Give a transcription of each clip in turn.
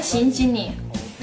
行，经理。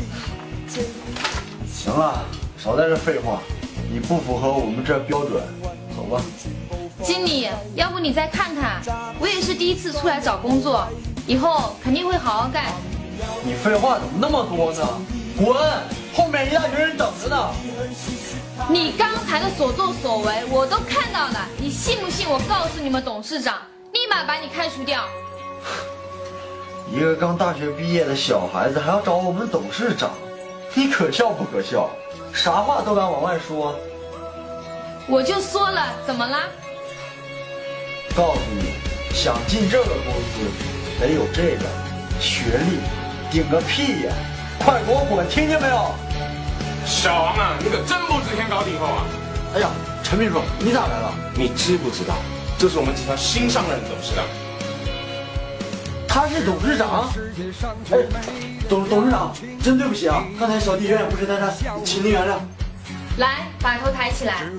行了，少在这废话，你不符合我们这标准，走吧。 经理，要不你再看看，我也是第一次出来找工作，以后肯定会好好干。 你废话怎么那么多呢？滚！后面一大群人等着呢。 你刚才的所作所为我都看到了，你信不信我告诉你们董事长，立马把你开除掉？ 一个刚大学毕业的小孩子还要找我们董事长，你可笑不可笑？啥话都敢往外说。 我就说了，怎么啦？ 告诉你，想进这个公司得有这个学历，顶个屁呀！快给我滚，听见没有？ 小王啊，你可真不知天高地厚啊！ 哎呀，陈秘书，你咋来了？ 你知不知道，这是我们集团新上任的董事长。 他是董事长？哎，董事长，真对不起啊，刚才小弟有眼不识泰山，请您原谅。 来，把头抬起来。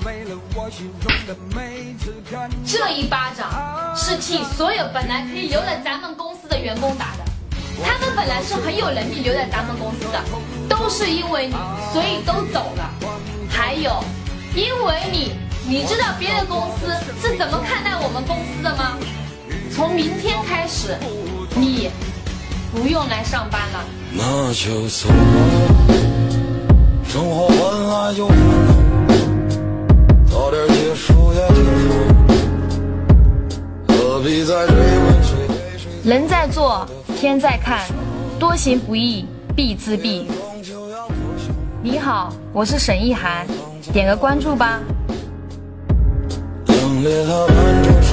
这一巴掌是替所有本来可以留在咱们公司的员工打的。他们本来是很有能力留在咱们公司的，都是因为你，所以都走了。还有，因为你知道别的公司是怎么看待我们公司的吗？从明天开始，你不用来上班了。 那就算了，生活本来就烦恼，早点结束也挺好，何必再追问谁对谁？ 人在做，天在看，多行不义必自毙。你好，我是沈意涵，点个关注吧。 冷冽它伴着